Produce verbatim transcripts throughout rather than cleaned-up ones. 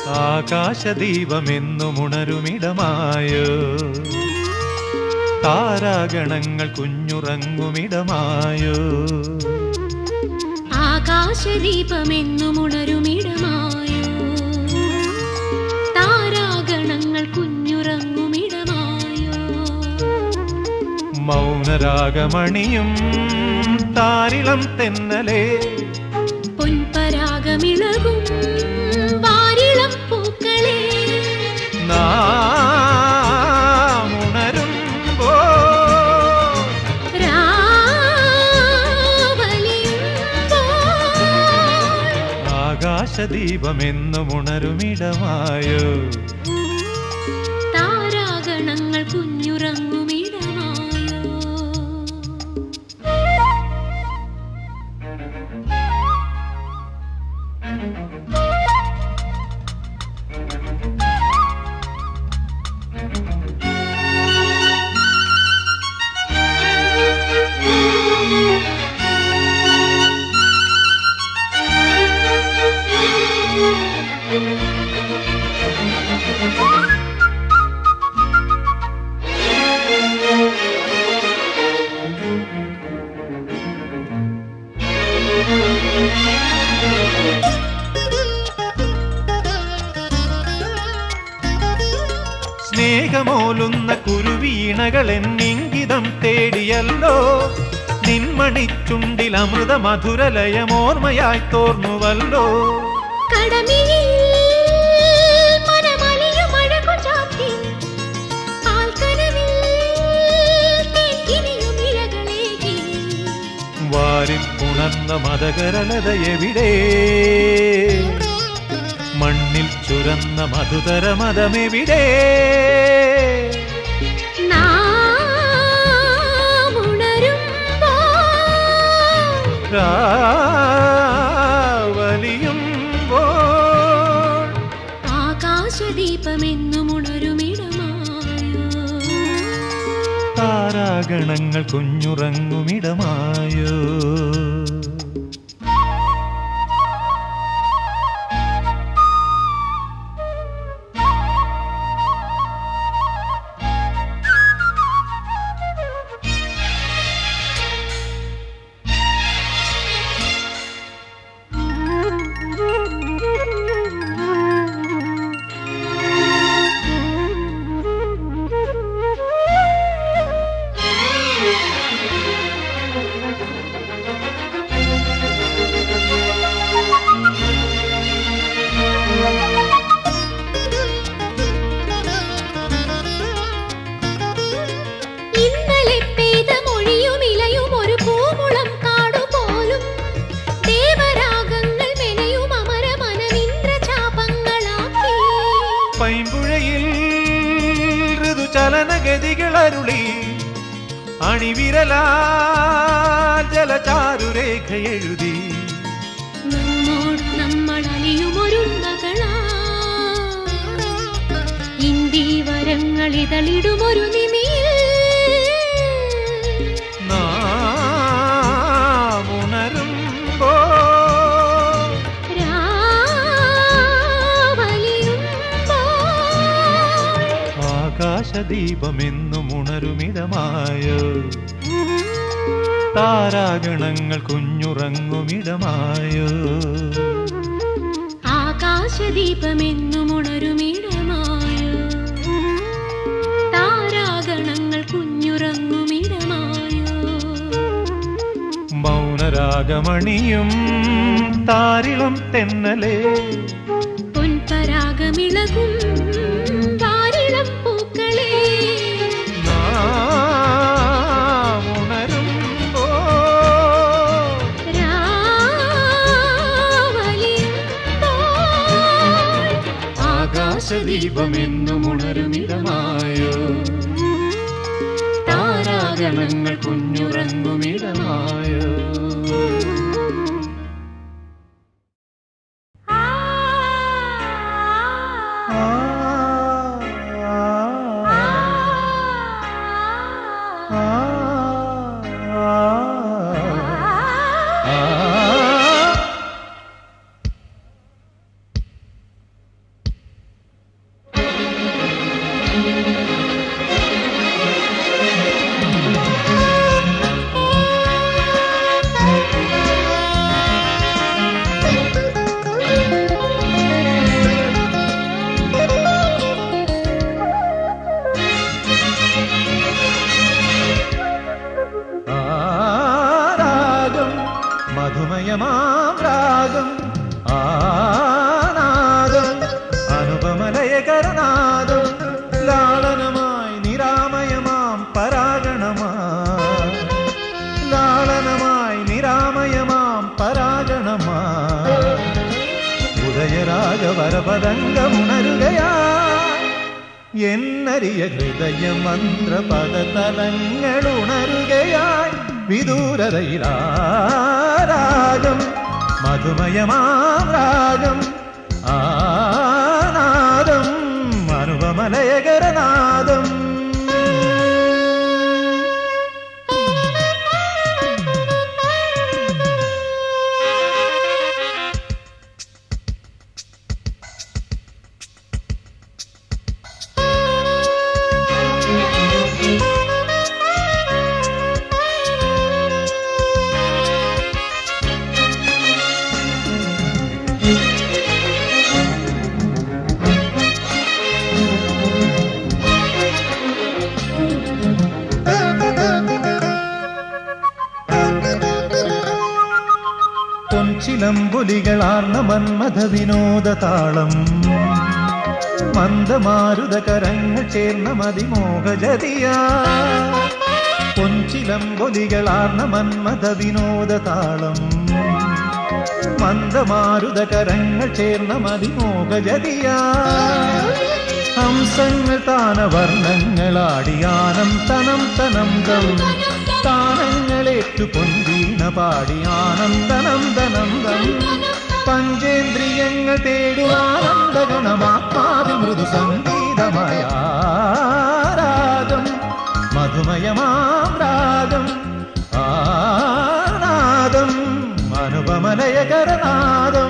ആകാശദീപമെന്നുമുണരുമിടമായോ താരാഗണങ്ങൾ കുഞ്ഞുറങ്ങുമിടമായോ ആകാശദീപമെന്നുമുണരുമിടമായോ താരാഗണങ്ങൾ കുഞ്ഞുറങ്ങുമിടമായോ മൗനരാഗമണിയും താരിളം തെന്നലേ പൊൻപരാഗമിളകും വാരിളം പൂക്കളേ നാമുണരുമ്പോ ആകാശദീപമെന്നുമുണരുമിടമായോ താരാഗണങ്ങൾ കുഞ്ഞുറങ്ങുമിടമായോ സ്നേഹമോലുന്ന കുരുവീണകളെന്നിംഗിതം തേടിയല്ലോ നിൻമണിച്ചുണ്ടിൽ അമൃത മധുരലയമോർമ്മയായി തോർന്നുവല്ലോ കടമിയിൽ മനമലിയുമഴകു ചാത്തി പാൽക്കനവിൽ തേക്കിനിയും ഇഴകളേകി വാരിപ്പുണർന്ന മതകരലതയെവിടെ മണ്ണിൽ ചുരന്ന മധുതര മതമെവിടെ രാവലിയുമ്പോൾ ആകാശദീപമെന്നുമുണരുമിടമായോ താരാഗണങ്ങൾ കുഞ്ഞുറങ്ങുമിടമായോ പൈമ്പുഴയിൽ ഋതുചലനഗതികളരുളി അണിവിരലാൽ ജലചാരുരേഖ എഴുതി നമ്മോട് നമ്മൾ അലിയുമൊരുന്നകളാ ഇന്ദീവരങ്ങളിതളിടുമൊരു നിമിയിൽ നാമുണരുമ്പോ ആകാശദീപമെന്നുമുണരുമിടമായോ താരാഗണങ്ങൾ കുഞ്ഞുറങ്ങുമിടമായോ ആകാശദീപമെന്നുമുണരുമിടമായോ താരാഗണങ്ങൾ കുഞ്ഞുറങ്ങുമിടമായോ മൗനരാഗമണിയും താരിളം തെന്നലേ പൊൻപരാഗമിളകും വാരിളം പൂക്കളേ നാമുണരുമ്പോ രാവലിയുമ്പോൾ ആകാശദീപമെന്നുമുണരുമിടമായോ താരാഗണങ്ങൾ കുഞ്ഞുറങ്ങുമിടമായോ വരപദംഗമുണരുകയാ എന്നരിയ ഹൃദയ മന്ത്രപദതലങ്ങളുണരുകയായി വിദൂരതയിലാരാഗം മധുമയമാം രാഗം ആനാദം അനുപമലയകരനാദം പൊൻചിലമ്പൊലികളാർന്ന മന്മഥ വിനോദ താളം മന്ദമാരുതകരങ്ങൾ ചേർന്ന മതിമോഹജതിയാ പൊൻചിലമ്പൊലികളാർന്ന മന്മഥ വിനോദ താളം മന്ദമാരുതകരങ്ങൾ ചേർന്ന മതിമോഹജതിയാ ഹംസങ്ങൾ താനവർണ്ണങ്ങളാടിയാനം തനം തനം തം താനങ്ങളേറ്റു പൊൻവീണ പാടിയാനന്ദനം ദനം ദം പഞ്ചേന്ദ്രിയങ്ങൾ തേടുവാനന്ദഗണമാത്മാവി മൃദു സംഗീതമായ രാഗം മധുമയമാം രാഗം ആനാദം അനുപമലയകരനാദം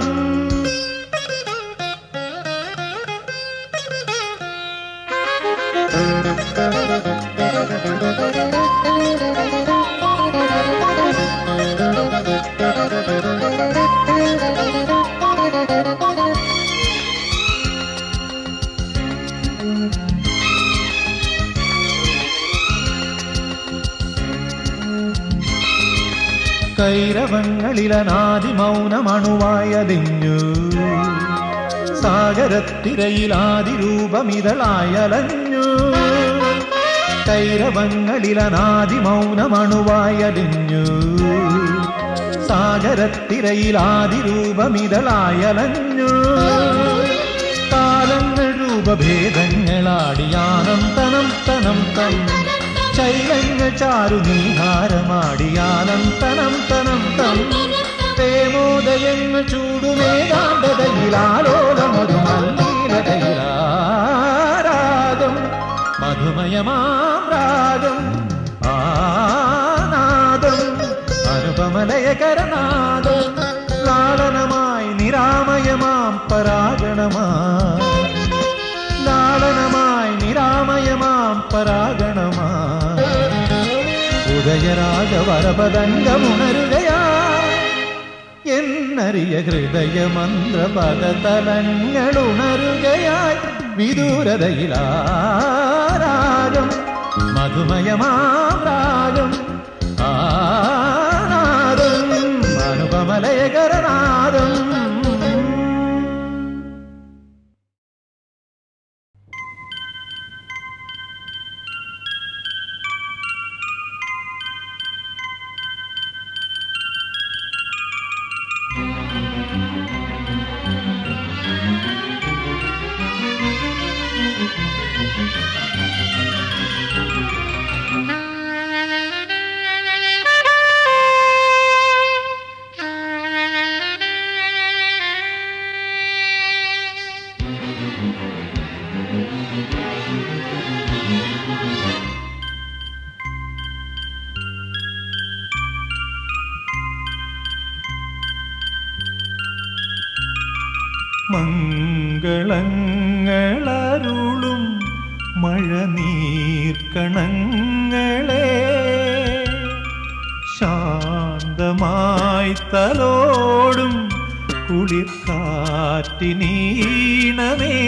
കൈരവങ്ങളിലനാദി മൗനമണുവായലിഞ്ഞു സാഗരത്തിരയിലാദിരൂപമിതളായലഞ്ഞു കൈരവങ്ങളിലനാദി മൗനമണുവായലിഞ്ഞു സാഗരത്തിരയിലാദിരൂപമിതളായലഞ്ഞു കാലങ്ങൾ രൂപഭേദങ്ങളാടിയാനം തനം തനം തം ശൈലങ്ങൾ ചാരുനീഹാരമാടിയാനം തനം തനം തം പ്രേമോദയങ്ങൾ ചൂടുമേകാന്തതയിലാലോലമധുമല്ലീലതയിലാരാഗം മധുമയമാം രാഗം ആനാദം അനുപമലയകരനാദം ലാളനമായി നിരാമയമാം പരാഗണമായി ലാളനമായി നിരാമയമാം പരാഗണമായി ഉദയരാഗവരപദംഗമുണരുകയാ എന്നറിയ ഹൃദയ മന്ത്രപദതലങ്ങളുണരുകയായി വിദൂരതയിലാരാഗം മധുമയമാം രാഗം ആനാദം അനുപമലയകരനാദം മംഗളങ്ങളരുളും മഴനീർക്കണങ്ങളെ ശാന്തമായി തലോടും കുളിർക്കാറ്റിനീണമേ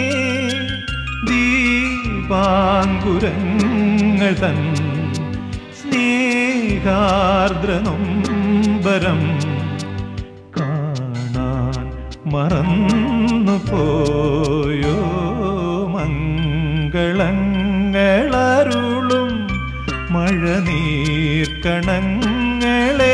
ദീപാങ്കുരങ്ങൾ തൻ സ്നേഹാർദ്രനൊമ്പരം കാണാൻ മറന്നു പോയോ മംഗളങ്ങളരുളും മഴനീർക്കണങ്ങളെ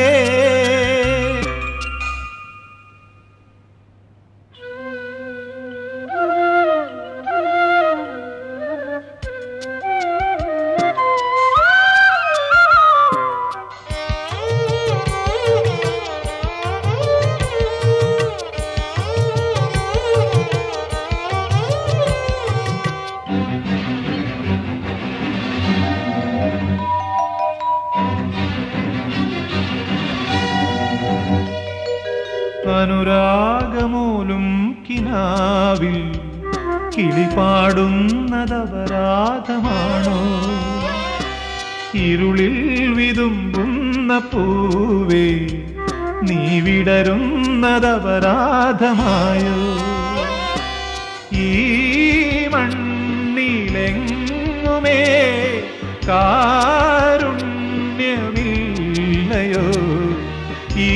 കിനാവിൽ കിളിപാടുന്നതപരാധമാണോ? ഇരുളിൽ വിതുമ്പുന്ന പൂവേ നീ വിടരുന്നതപരാധമായോ? ഈ മണ്ണിലെങ്ങുമേ കാരുണ്യമില്ലയോ? ഈ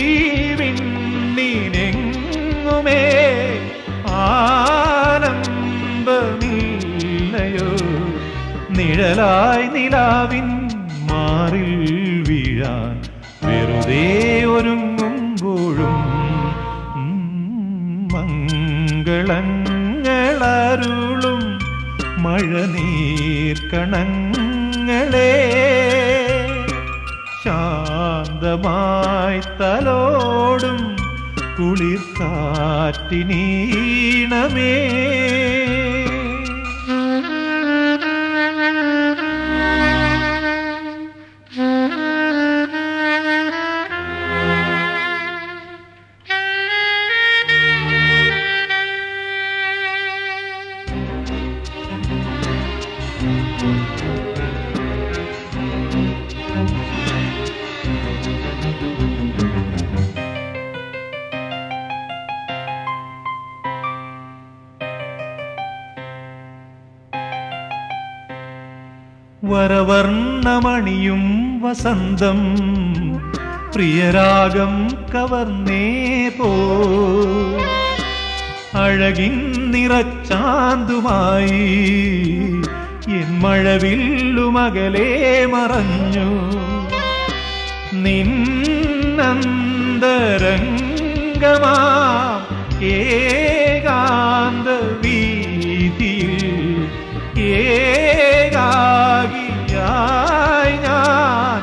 വിണ്ണിനെങ്ങുമേ ആനന്ദമില്ലയോ? നിഴലായി നിലാവിൻ മാറിൽ വീഴാൻ വെറുതെ ഒരുങ്ങുമ്പോഴും മംഗളങ്ങളരുളും മഴനീർക്കണങ്ങളെ ശാന്തമായി തലോടും കുളിർക്കാറ്റിനീണമേ. വരവർണ്ണമണിയും വസന്തം പ്രിയരാഗം കവർന്നേ പോ. അഴകിൻ നിറച്ചാന്തുമായി എൻ മഴവില്ലുമകലേ മറഞ്ഞു. നിന്നന്തരംഗമാ ഏകാന്ത വീതിയിൽ ഏകാകിയായി ഞാൻ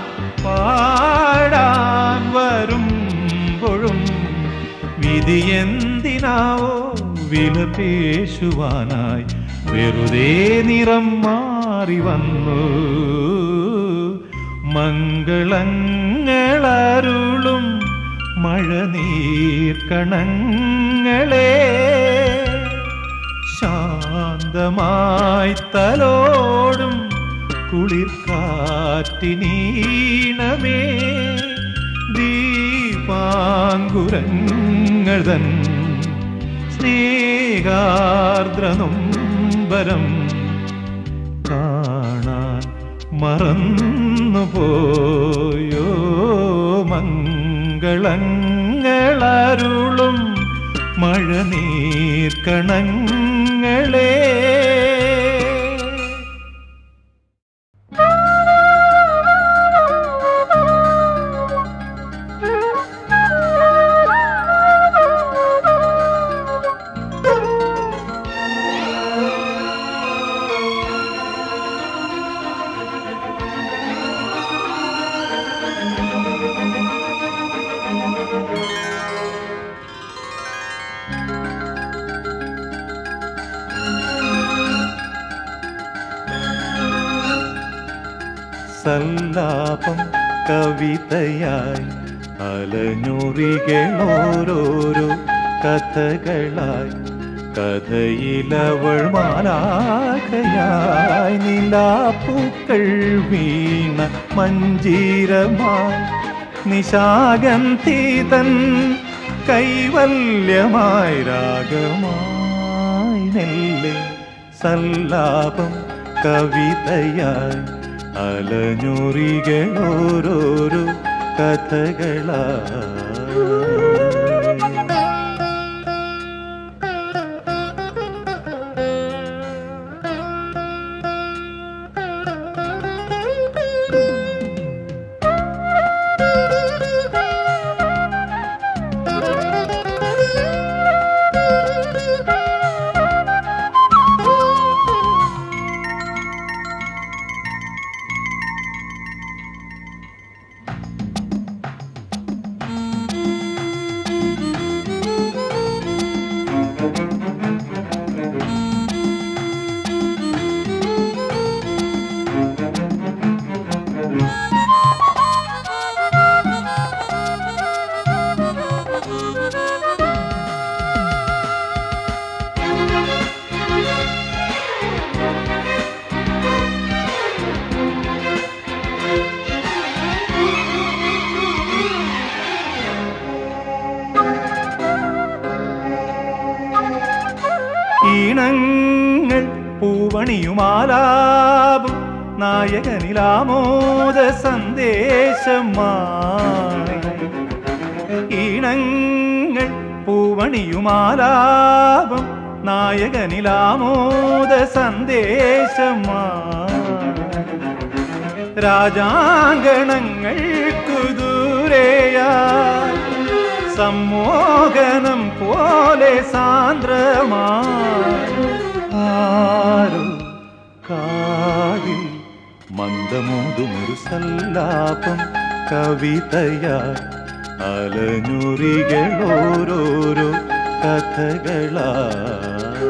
പാടാൻ വരുമ്പോഴും വിധിയെന്തിനാവോ വിലപേശുവാനായി വെറുതെ നിറം മാറി വന്നു. മംഗളങ്ങളരുളും മഴനീർക്കണങ്ങളെ ശാന്തമായി തലോടും കുളിർക്കാറ്റിനീണമേ. ദീപാങ്കുരങ്ങൾ തൻ സ്നേഹാർദ്രനൊമ്പരം കാണാൻ മറന്നുപോയോ? മംഗളങ്ങളരുളും മഴനീർക്കണങ്ങളെ സല്ലാപം കവിതയായി അലഞ്ഞുറികളോരോരോ കഥകളായി കഥയിലവൾ മാലാഖയായി നിലാപ്പൂക്കൾ വീണ മഞ്ജീരമായി നിശാഗന്ധിതൻ കൈവല്യമായി രാഗമായി നെല്ല്. സല്ലാപം കവിതയായി അലഞ്ഞുറികളോരോരോ കഥകളായി. ഈണങ്ങൾ പൂവണിയുമാലാപം നായകനിലാമോദ സന്ദേശമായി. ഈണങ്ങൾ പൂവണിയുമാലാപം നായകനിലാമോദ സന്ദേശമായി. രാജാങ്കണങ്ങൾക്കു ദൂരെയായി സമ്മോഹനം പോലെ സാന്ദ്രമായി. ആരോ കാതിൽ മന്ദമോതുമൊരു സല്ലാപം കവിതയായി. അലഞ്ഞുറികളോരോരോ കഥകളായി.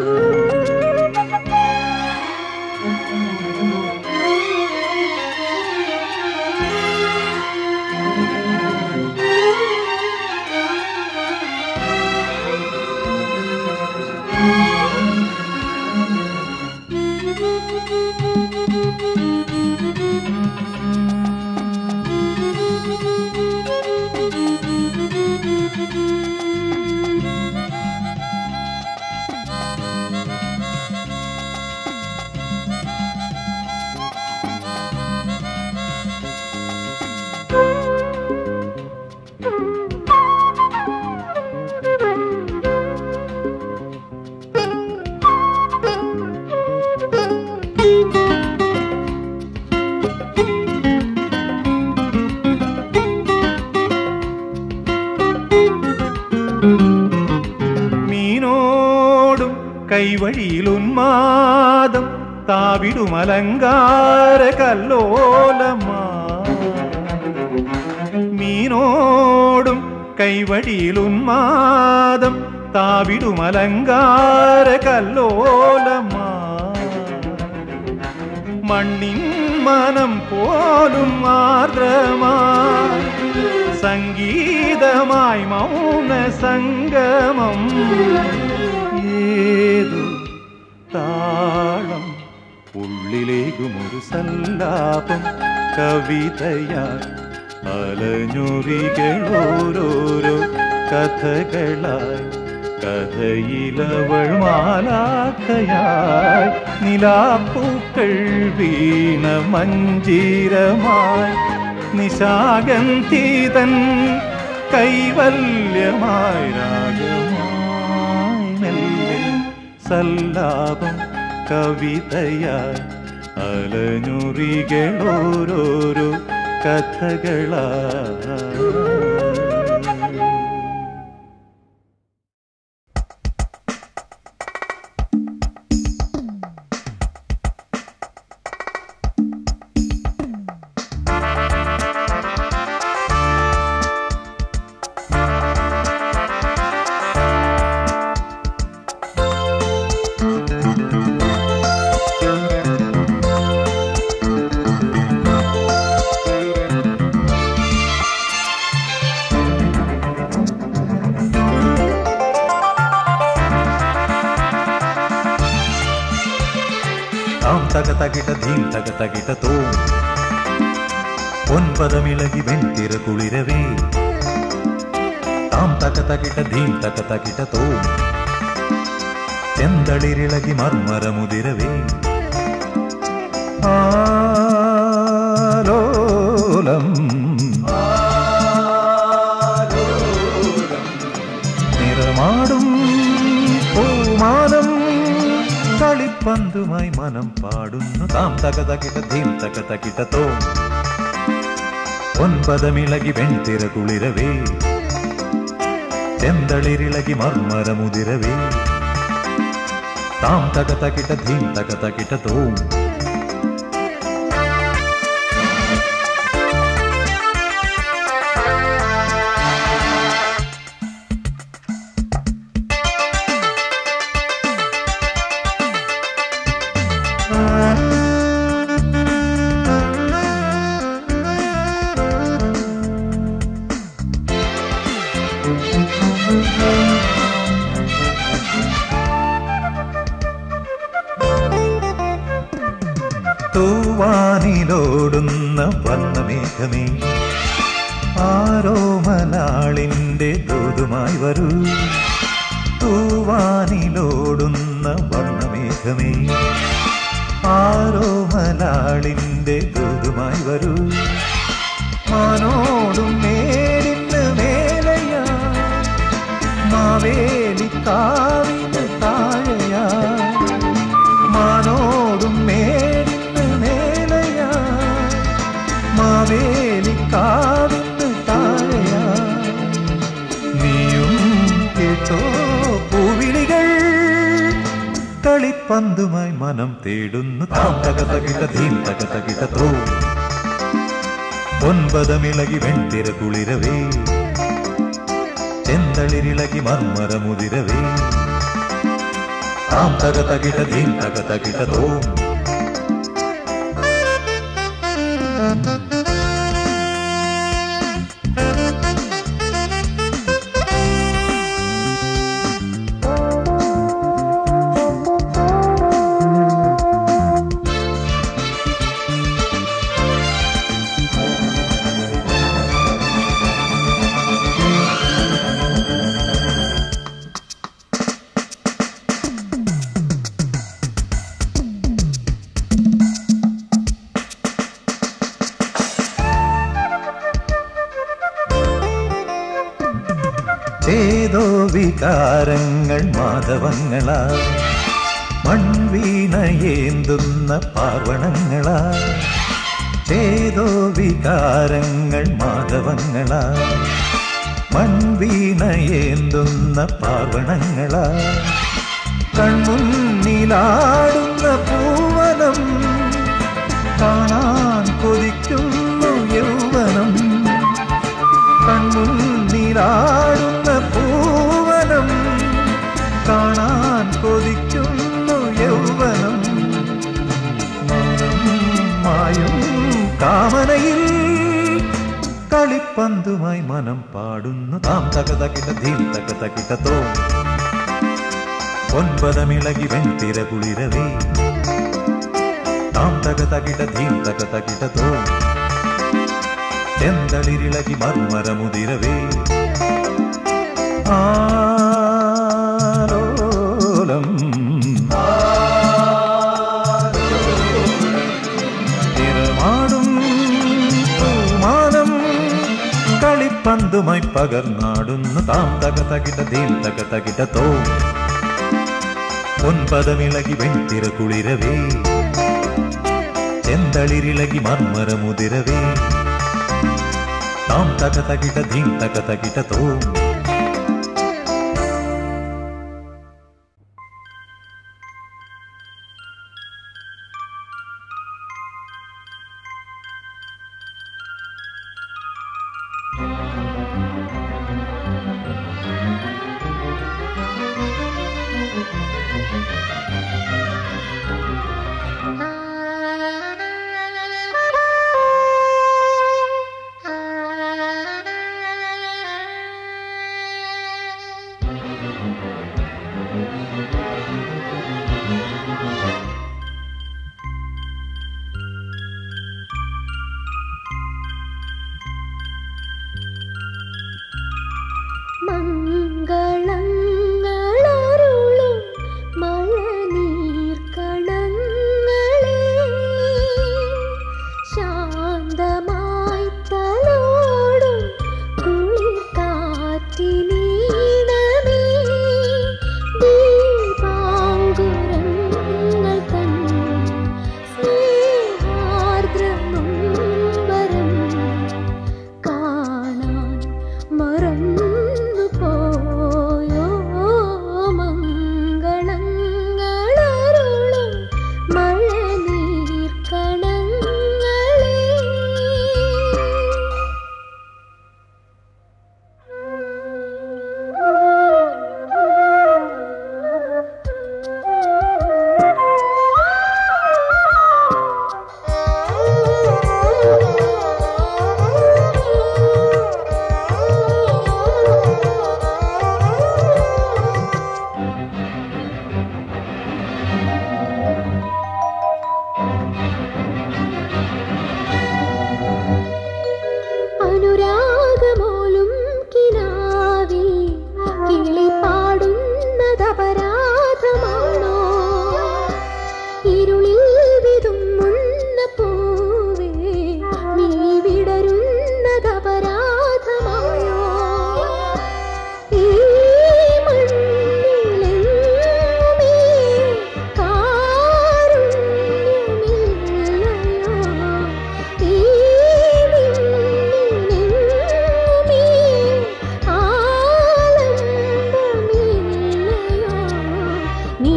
മീനോടും കൈവഴിയിലുന്മാദം താവിടുമലങ്കാര കല്ലോലമാ. മീനോടും കൈവഴിയിലുന്മാദം താവിടുമലങ്കാര കല്ലോലമാ. മണ്ണിൻ മനം പോലും ആർദ്രമായി സംഗീതമായി മൗന സംഗമം. ഏതു താളം ഉള്ളിലേക്കുമൊരു സല്ലാപം കവിതയായി. അലഞ്ഞുറികളോരോരോ കഥകളായി. കഥയിലവൾ മാലാഖയായി. നിലാപ്പൂക്കൾ വീണ മഞ്ജീരമായി. നിശാഗന്ധിതൻ കൈവല്യമായി. രാഗമായി മെല്ലെ സല്ലാപം കവിതയായി. അലഞ്ഞുറികളോരോരോ കഥകളായി. തക തകിട ധീം തക തകിട തോ ഒൻപതമിളകി വെൺതിര കുളിരവേ. താം തക തകിട ധീം തക തകിട തോ ചെന്തളിരിളകി മർമരമുതിരവേ. ആലോലം നിറമാടും പൂമാനം കളിപ്പന്തുമായി മനം പാടുന്നു. താം തക തകിട ധീം തക തകിട തോ ഒൻപതമിളകി വെൺതിര കുളിരവേ. ചെന്തളിരിളകി മർമരമുതിരവേ. താം തക തകിട ധീം തക തകിട തോ. തൂവാനിലോടുന്ന വർണ്ണമേഘമേ, ആരോ മലാളിന്റെ ദൂതുമായി വരൂ. തൂവാനിലോടുന്ന പെയ്യുന്ന വർണ്ണമേഘമേ, ആരോ മലാളിന്റെ ദൂതുമായി വരൂ. മാനോടും മേലിന് മേലയാ, മാവേലിക്കാവിന് താഴെയാ. മാനോടും മേലിന് മേലയാ, മാവേലിക്കാവിന് താഴെയാ. നീയും കേട്ടോ പൂവിളികൾ, കളിപ്പന്തുമായി മനം തേടുന്നു. താം തക തകിട ധീം തക തകിട തോ, ഒൻപതമിളകി വെൺതിര കുളിരവേ, ചെന്തളിരിളകി മർമരമുതിരവേ. താം തക തകിട ധീം തക തകിട തോ. ഏതോ വികാരങ്ങൾ മാധവങ്ങളാ, മൺവീണയേന്തുന്ന പാർവണങ്ങളാ. ഏതോ വികാരങ്ങൾ മാധവങ്ങളാ, മൺവീണയേന്തുന്ന പാർവണങ്ങളാ. കൺമുന്നിലാടുന്ന പൂവനം കാണാൻ കൊതിക്കുന്നു യൗവനം. കൺമുന്നിലാടുന്ന പൂവനം കാണാൻ കൊതിക്കുന്നു യൗവനം. മൗനം മായും കാമനയിൽ കളിപ്പന്തുമായി മനം പാടുന്നു. താം തക തകിട ധീം തക തകിട തോ, ഒൻപതമിളകി വെൺതിര കുളിരവേ. താം തക തകിട ധീം തക തകിട തോ, ചെന്തളിരിളകി മർമരമുതിരവേ. ആലോലം തിരമാടും പൂമാനം കളിപ്പന്തുമായി പകർന്നാടുന്നു. താം തക തകിട ധീം തക തകിട തോ, ഒൻപതമിളകി വെൺതിര കുളിരവേ, ചെന്തളിരിളകി മർമരമുതിരവേ. താം തക തകിട ധീം തക തകിട തോ.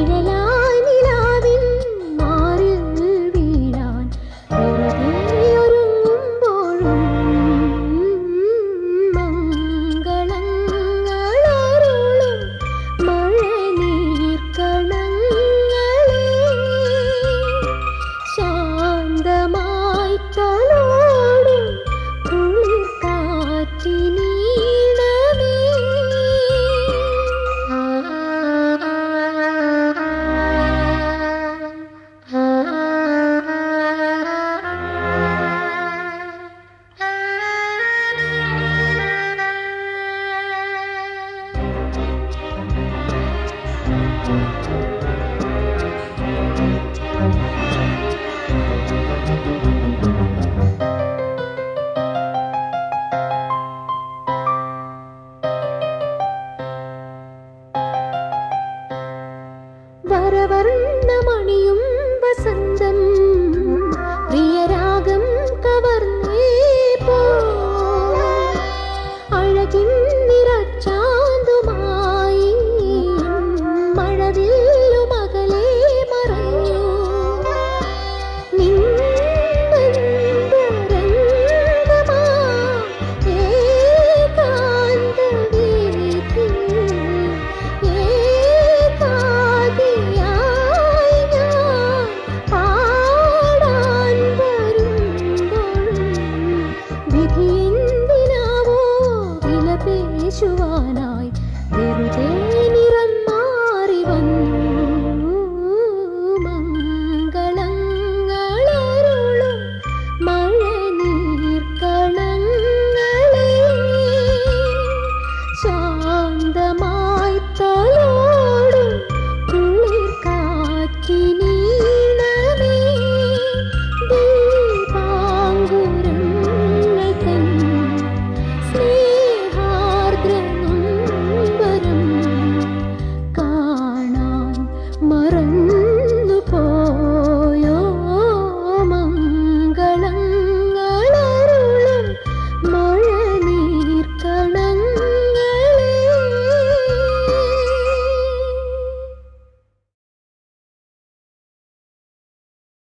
നിഴലായി നിലാവിൻ മാറിൽ വീഴാൻ വെറുതെ ഒരുങ്ങുമ്പോഴും മംഗളങ്ങളരുളും മഴനീർക്കണങ്ങളെ ശാന്തമായി തലോടും കുളിർ കാറ്റിനീണമേ. വരവർണ്ണ